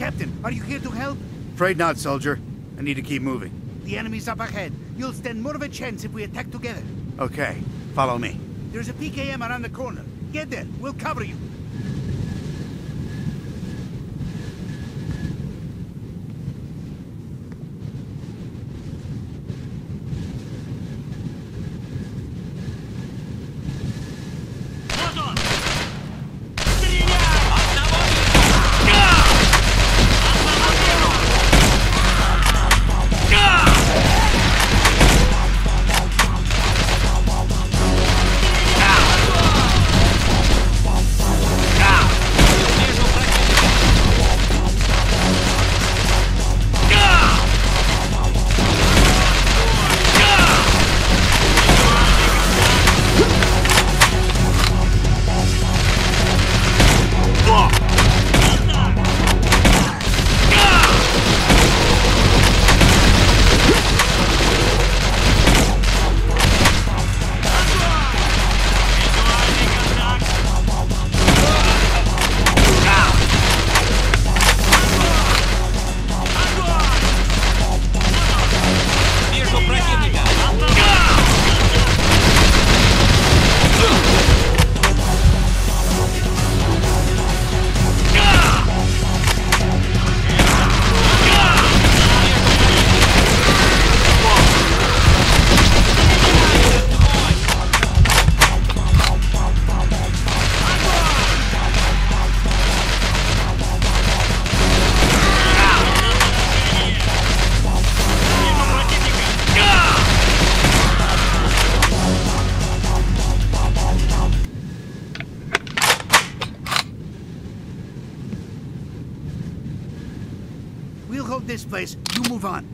Captain, are you here to help? Afraid not, soldier. I need to keep moving. The enemy's up ahead. You'll stand more of a chance if we attack together. Okay, follow me. There's a PKM around the corner. Get there. We'll cover you. We'll hold this place. You move on.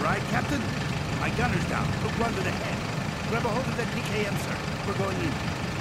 right, Captain? My gunner's down. Hook one to the head. Grab a hold of that PKM, sir. We're going in.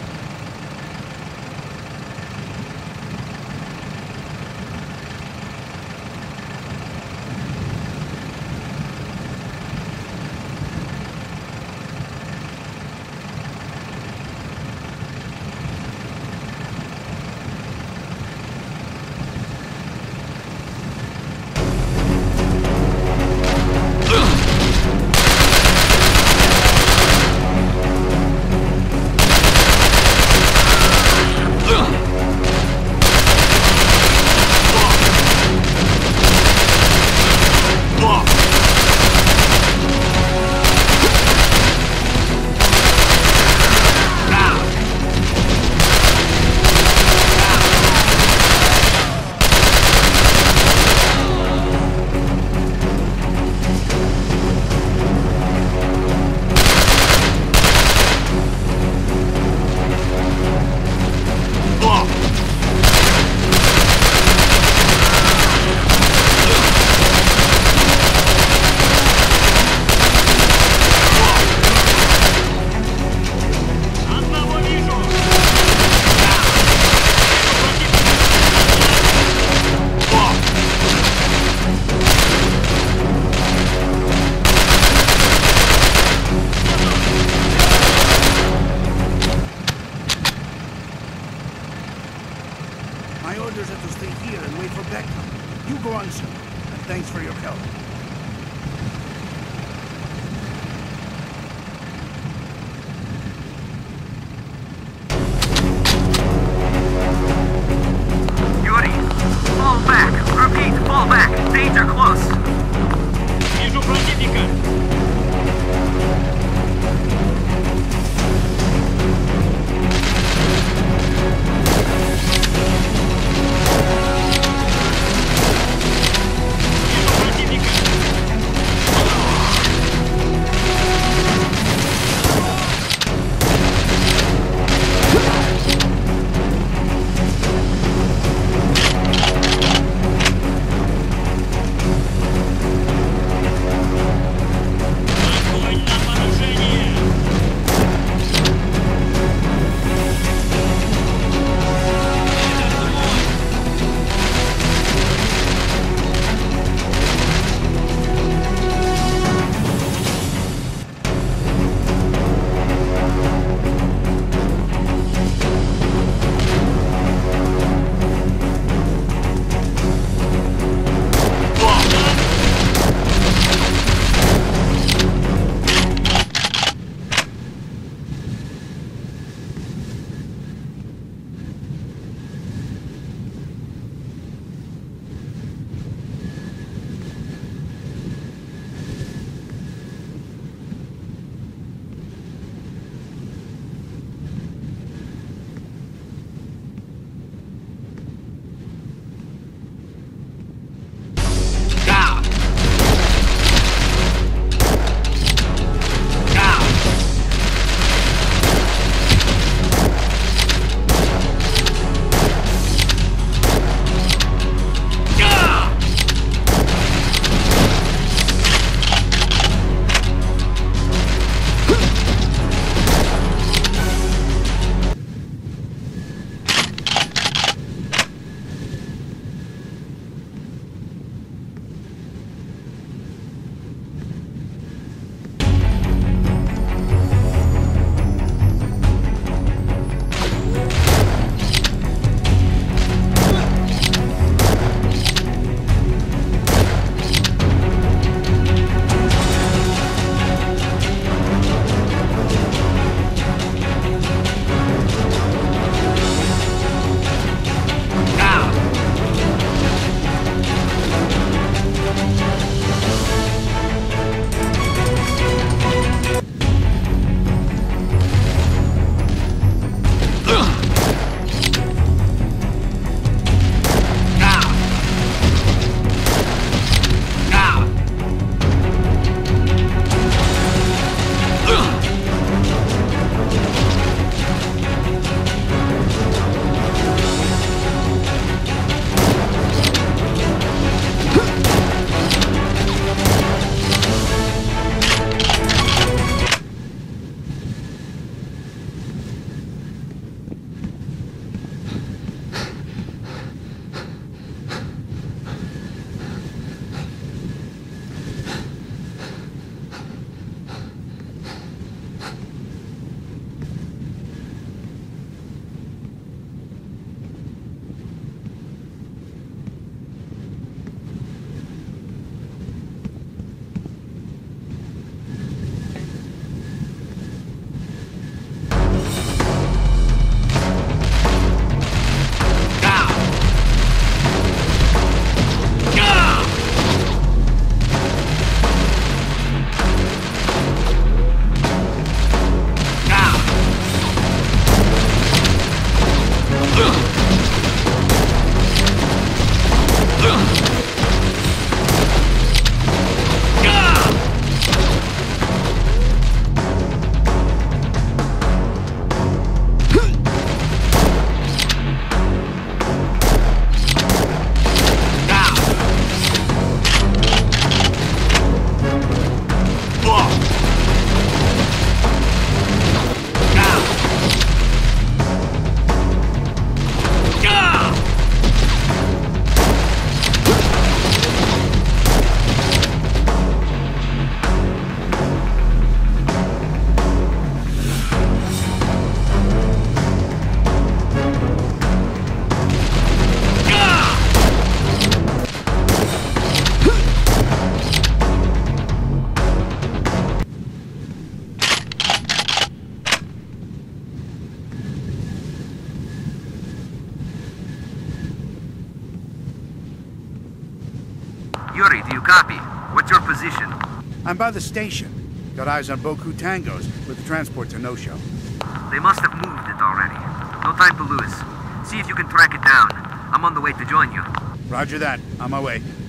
My orders are to stay here and wait for backup. You go on, sir. And thanks for your help. Yuri, fall back. Repeat, fall back. Danger close. Вижу противника. Вижу противника. Yuri, do you copy? What's your position? I'm by the station. Got eyes on Boku Tangos, but the transport's a no-show. They must have moved it already. No time to lose. See if you can track it down. I'm on the way to join you. Roger that. On my way.